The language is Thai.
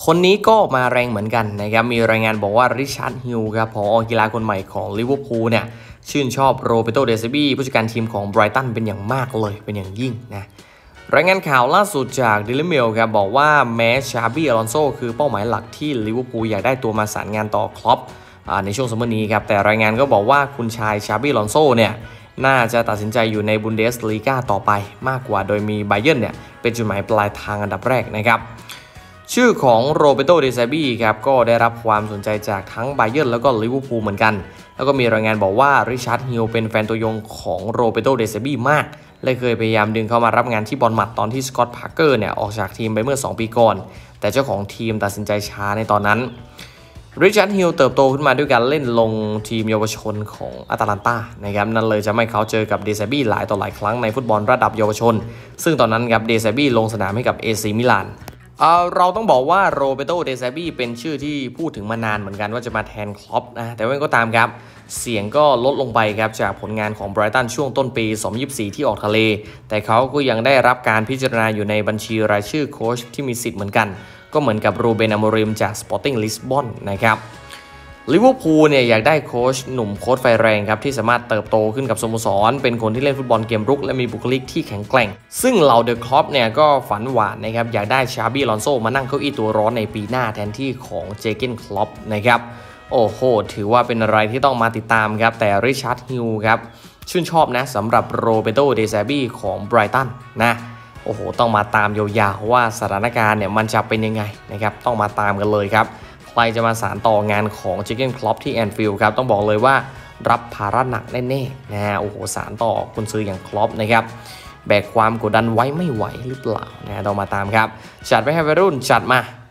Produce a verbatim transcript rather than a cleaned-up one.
คนนี้ก็มาแรงเหมือนกันนะครับมีรายงานบอกว่าริชาร์ดฮิลครับผอ.กีฬาคนใหม่ของลิเวอร์พูลเนี่ยชื่นชอบโรเบโต เดซบี้ผู้จัดการทีมของไบรตันเป็นอย่างมากเลยเป็นอย่างยิ่งนะรายงานข่าวล่าสุดจากเดลิเมลครับบอกว่าแม้ชาบี้อลอนโซคือเป้าหมายหลักที่ลิเวอร์พูลอยากได้ตัวมาสานงานต่อคล็อปในช่วงซัมเมอร์นี้ครับแต่รายงานก็บอกว่าคุณชายชาบี้อลอนโซเนี่ยน่าจะตัดสินใจอยู่ในบุนเดสลีกาต่อไปมากกว่าโดยมีไบเยิร์นเนี่ยเป็นจุดหมายปลายทางอันดับแรกนะครับชื่อของโรเบโต เดซบี้ครับก็ได้รับความสนใจจากทั้งไบเยิร์นแล้วก็ลิเวอร์พูลเหมือนกันแล้วก็มีรายงานบอกว่าริชาร์ดฮิลเป็นแฟนตัวยงของโรเบโต เดซบี้มากและเคยพยายามดึงเข้ามารับงานที่บอลมัดตอนที่สกอตต์พาร์เกอร์เนี่ยออกจากทีมไปเมื่อสองปีก่อนแต่เจ้าของทีมตัดสินใจช้าในตอนนั้นริชาร์ดฮิลเติบโตขึ้นมาด้วยการเล่นลงทีมเยาวชนของอาตาลันตานะครับนั่นเลยจะไม่เขาเจอกับเดซบี้หลายต่อหลายครั้งในฟุตบอลระดับเยาวชนซึ่งตอนนั้นครับเดซบี้ลงสนามให้กับเอซีมิลานเอ่อเราต้องบอกว่าโรเบโต เดซบี้เป็นชื่อที่พูดถึงมานานเหมือนกันว่าจะมาแทนคล็อปนะแต่ว่าก็ตามครับเสียงก็ลดลงไปครับจากผลงานของไบรตันช่วงต้นปีสองพันยี่สิบสี่ที่ออกทะเลแต่เขาก็ยังได้รับการพิจารณาอยู่ในบัญชีรายชื่อโค้ชที่มีสิทธิ์เหมือนกันก็เหมือนกับรูเบน อโมริมจากสปอร์ติ้งลิสบอนนะครับลิเวอร์พูลเนี่ยอยากได้โค้ชหนุ่มโค้ชไฟแรงครับที่สามารถเติบโตขึ้นกับสโมสรเป็นคนที่เล่นฟุตบอลเกมรุกและมีบุคลิกที่แข็งแกร่งซึ่งเหล่าเดอะคล็อปเนี่ยก็ฝันหวานนะครับอยากได้ชาบี้ อลอนโซมานั่งเก้าอี้ตัวร้อนในปีหน้าแทนที่ของเจเกนคล็อปนะครับโอ้โหถือว่าเป็นอะไรที่ต้องมาติดตามครับแต่ริชาร์ดฮิลครับชื่นชอบนะสำหรับโรเบโต เดซบี้ของไบรตันนะโอ้โหต้องมาตามยาวๆว่าสถานการณ์เนี่ยมันจะเป็นยังไงนะครับต้องมาตามกันเลยครับใครจะมาสานต่องานของเจเกนคล็อปที่แอนฟิลด์ครับต้องบอกเลยว่ารับภาระหนักแน่ๆนะโอ้โหสานต่อคุณซื้ออย่างคล็อปนะครับแบกความกดดันไว้ไม่ไหวหรือเปล่านะต้องมาตามครับจัดไปให้วัยรุ่นจัดมา